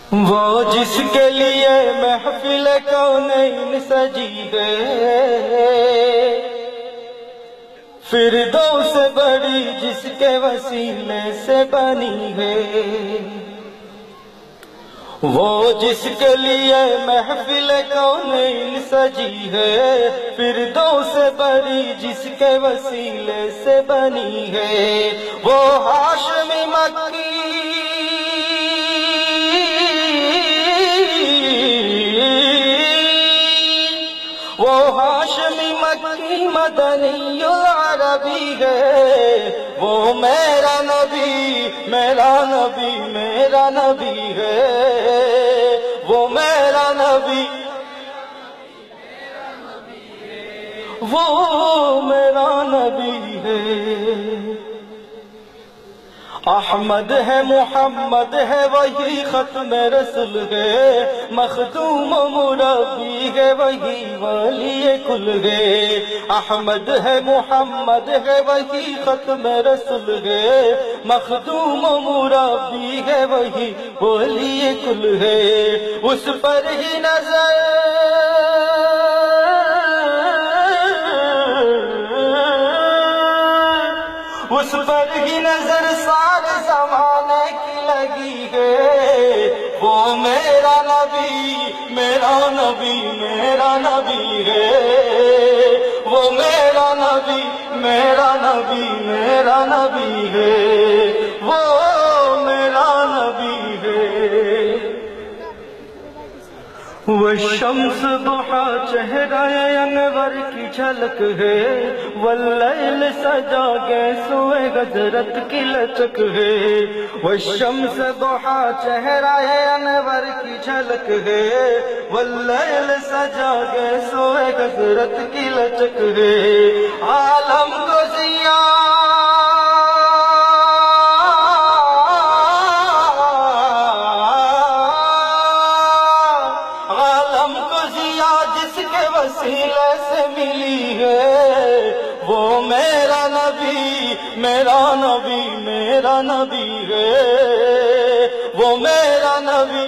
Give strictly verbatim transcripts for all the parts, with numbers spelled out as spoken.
وہ جس کے لیے محفل کونین سجی ہے، فردوس سے بڑی جس کے وسیلے سے بنی ہے۔ وہ جس کے لیے محفل کونین سجی ہے، فردوس سے بڑی جس کے وسیلے سے بنی ہے۔ وہ ہاشمی مکی وہ ہاشمی مکی مدنی عربی ہے، وہ میرا نبی میرا نبی میرا نبی ہے، وہ میرا نبی وہ میرا نبی ہے۔ احمد ہے محمد ہے وہی ختم رسول ہے، مخدوم و مربی ہے وہی ولی کل ہے۔ احمد ہے محمد ہے وہی ختم رسول ہے، مخدوم و مربی ہے وہی ولی کل ہے۔ اس پر ہی نظر اس پر ہی نظر سارے زمانے کی لگی ہے، وہ میرا نبی میرا نبی میرا نبی ہے، وہ میرا نبی میرا نبی میرا نبی ہے، وہ میرا نبی ہے۔ وہ شمس ضحا چہرہ انور کی جھلک ہے، واللیل سجا گے سوئے غزرت کی لچک ہے۔ وہ شمس ضحا چہرہ انور کی جھلک ہے، واللیل سجا گے سوئے غزرت کی لچک ہے۔ عالم کو ضیا وسیلے سے ملی ہے، وہ میرا نبی میرا نبی میرا نبی ہے، وہ میرا نبی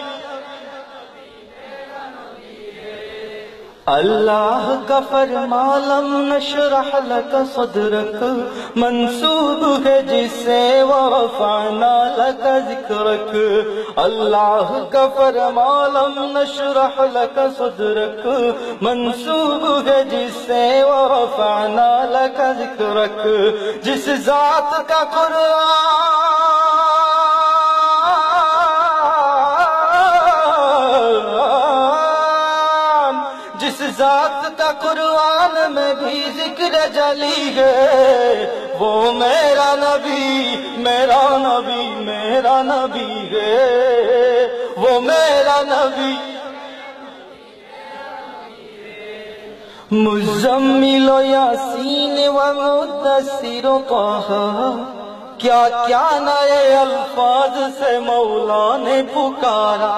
اللہ کا فرما لم نشرح لک صدرک، منسوب ہے جس سے ورفعنا لک ذکرک۔ اللہ کا فرما لم نشرح لک صدرک، منسوب ہے جس سے ورفعنا لک ذکرک۔ جس ذات کا قرآن جس ذات کا قرآن میں بھی ذکر جلی ہے، وہ میرا نبی میرا نبی میرا نبی ہے، وہ میرا نبی مزمل و یاسین و مدثر و طٰہٰ، کیا کیا نئے الفاظ سے مولا نے پکارا۔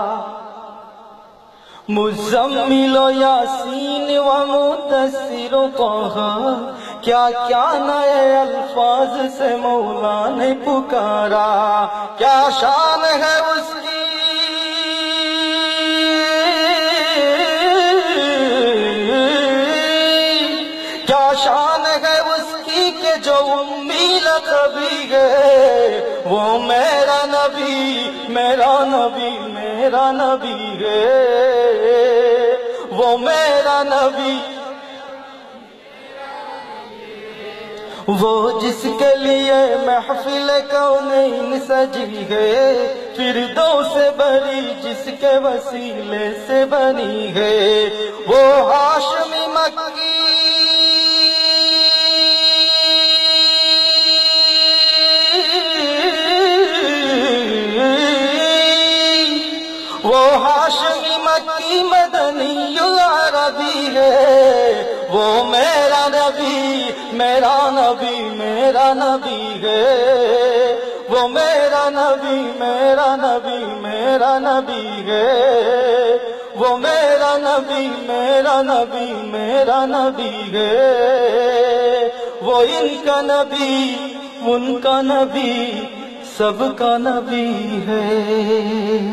مزمل و یاسین و مدثر و طٰہٰ، کیا کیا نئے الفاظ سے مولا نے پکارا۔ کیا شان ہے اس کی کیا شان ہے اس کی کہ جو امی لقبی ہے، وہ میرا نبی میرا نبی میرا نبی ہے، وہ میرا نبی وہ جس کے لیے محفل کونین سجی ہے، فردوس سے بڑی جس کے وسیلے سے بنی ہے۔ وہ ہاشمی مکی وہ ہاشمی مکی مدنی عربی ہے، وہ میرا نبی میرا نبی میرا نبی ہے، وہ میرا نبی میرا نبی میرا نبی ہے، وہ میرا نبی میرا نبی میرا نبی ہے۔ وہ ان کا نبی ان کا نبی سب کا نبی ہے۔